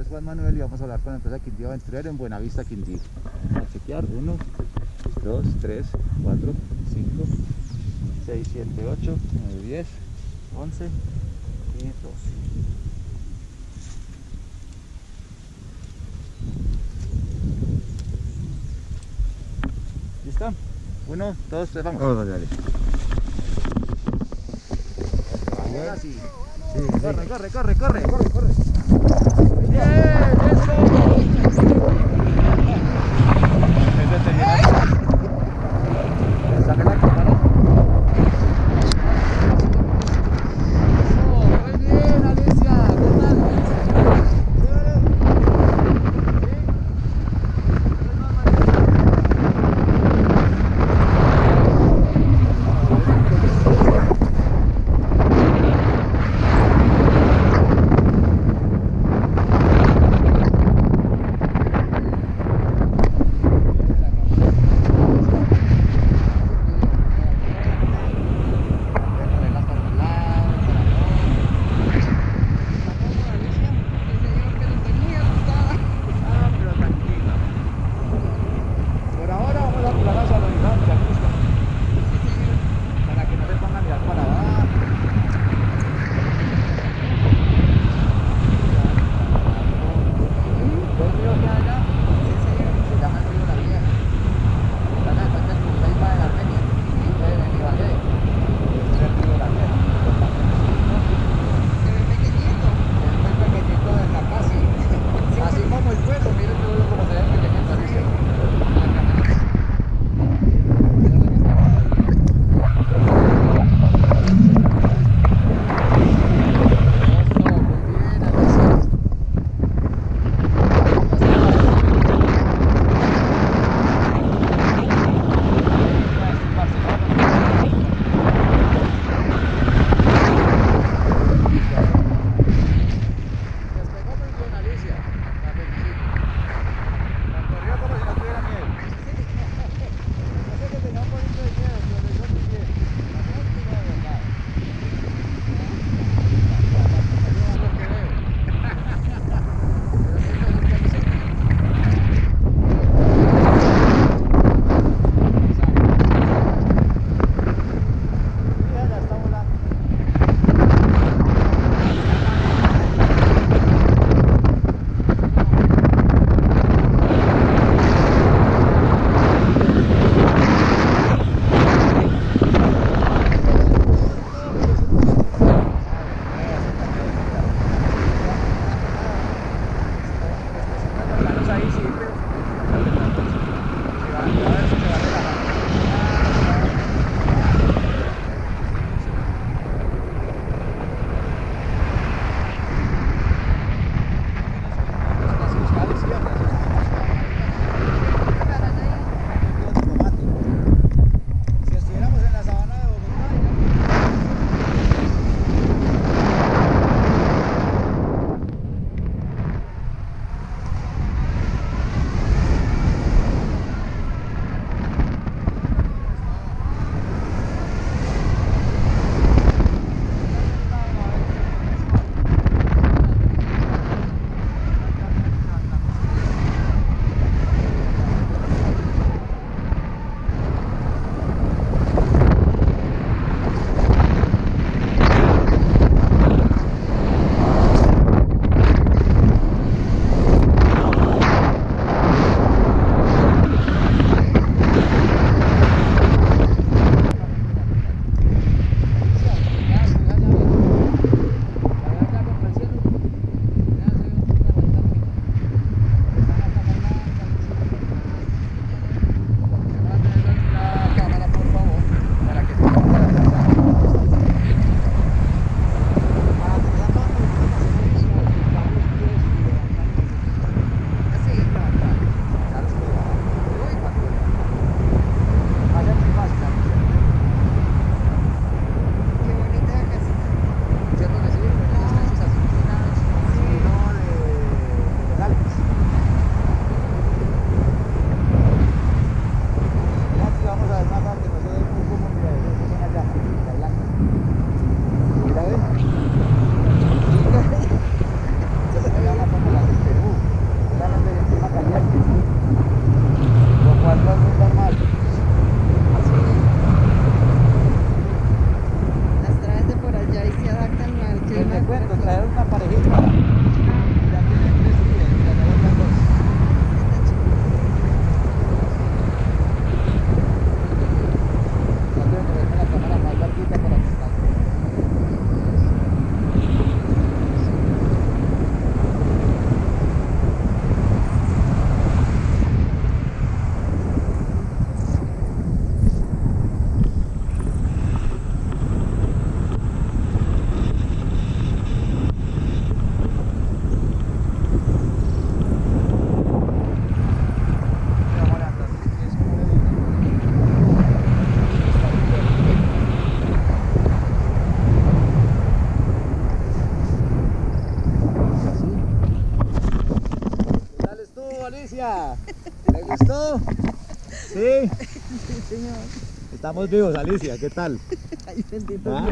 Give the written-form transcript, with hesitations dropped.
es Juan Manuel y vamos a hablar con la empresa Quindío Aventurero en Buenavista, Quindío. Vamos a chequear. 1, 2, 3, 4, 5, 6, 7, 8, 9, 10, 11 y 12. ¿Listo? 1, 2, 3, vamos. Vamos, dale. Ahora sí. Sí, Corre, corre, corre, corre. corre, corre. ¡Bien! ¡Eso! Saca la cámara. Eso, muy bien, Alicia. ¿Qué tal? traer una parejita. Ya tienen 3 días, ya le vuelvan 2. Ya tengo que poner la cámara más larguita para que salga. Alicia, ¿le gustó? ¿Sí? Sí, señor. Estamos vivos, Alicia, ¿qué tal? Ay, bendito ¿Ah?